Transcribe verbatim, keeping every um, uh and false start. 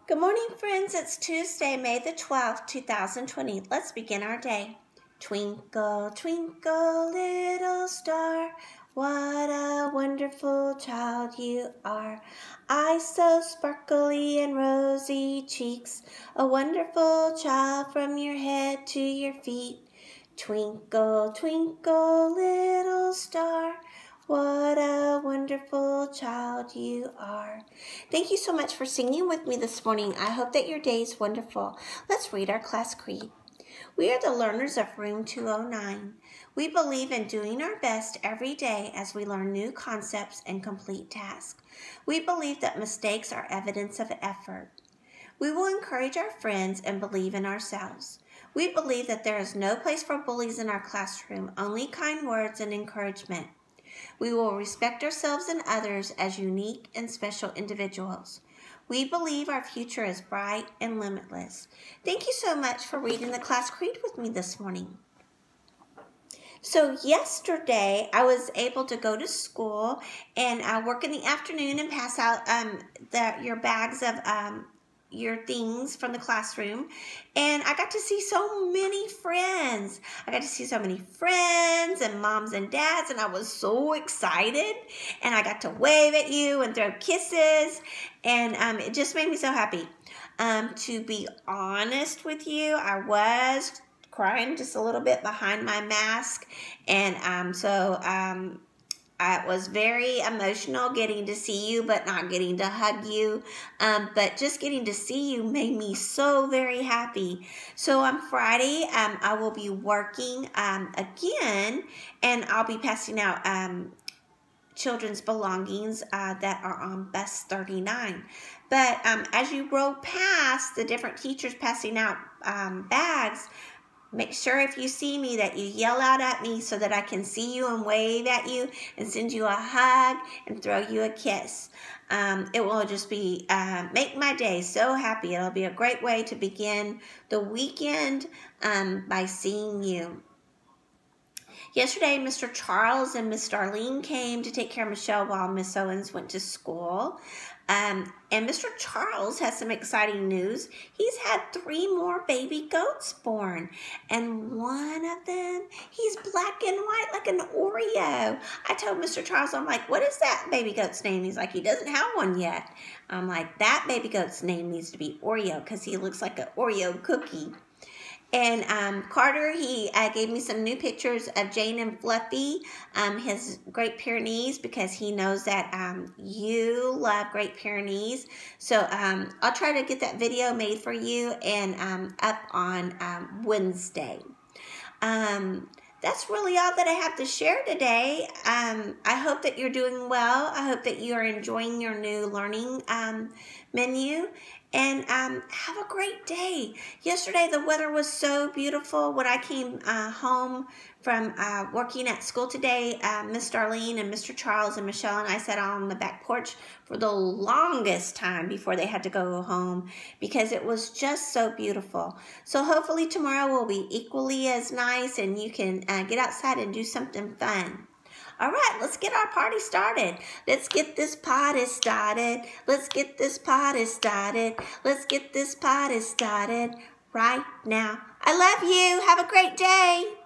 Good morning, friends. It's Tuesday, May the twelfth, two thousand twenty. Let's begin our day. Twinkle, twinkle, little star, what a wonderful child you are. Eyes so sparkly and rosy cheeks, a wonderful child from your head to your feet. Twinkle, twinkle, little star, what a wonderful child you are. Thank you so much for singing with me this morning. I hope that your day is wonderful. Let's read our class creed. We are the learners of room two oh nine. We believe in doing our best every day as we learn new concepts and complete tasks. We believe that mistakes are evidence of effort. We will encourage our friends and believe in ourselves. We believe that there is no place for bullies in our classroom, only kind words and encouragement. We will respect ourselves and others as unique and special individuals. We believe our future is bright and limitless. Thank you so much for reading the class creed with me this morning. So yesterday, I was able to go to school and uh, work in the afternoon and pass out um, the, your bags of um, your things from the classroom, and I got to see so many friends. I got to see so many friends and moms and dads, and I was so excited, and I got to wave at you and throw kisses, and um, it just made me so happy. Um, to be honest with you, I was crying just a little bit behind my mask, and um, so um, I was very emotional getting to see you, but not getting to hug you. Um, but just getting to see you made me so very happy. So on Friday, um, I will be working um, again, and I'll be passing out um, children's belongings uh, that are on bus thirty-nine. But um, as you roll past the different teachers passing out um, bags, make sure if you see me that you yell out at me so that I can see you and wave at you and send you a hug and throw you a kiss. Um, it will just be, uh, make my day so happy. It'll be a great way to begin the weekend um, by seeing you. Yesterday, Mister Charles and Miss Darlene came to take care of Michelle while Miss Owens went to school. Um, and Mister Charles has some exciting news. He's had three more baby goats born. And one of them, he's black and white like an Oreo. I told Mister Charles, I'm like, what is that baby goat's name? He's like, he doesn't have one yet. I'm like, that baby goat's name needs to be Oreo because he looks like an Oreo cookie. And um, Carter, he uh, gave me some new pictures of Jane and Fluffy, um, his Great Pyrenees, because he knows that um, you love Great Pyrenees. So um, I'll try to get that video made for you and um, up on um, Wednesday. Um, that's really all that I have to share today. Um, I hope that you're doing well. I hope that you are enjoying your new learning um, menu. And um, have a great day. Yesterday, the weather was so beautiful. When I came uh, home from uh, working at school today, uh, Miss Darlene and Mister Charles and Michelle and I sat on the back porch for the longest time before they had to go home because it was just so beautiful. So hopefully tomorrow will be equally as nice and you can uh, get outside and do something fun. All right, let's get our party started. Let's get this party started. Let's get this party started. Let's get this party started right now. I love you. Have a great day.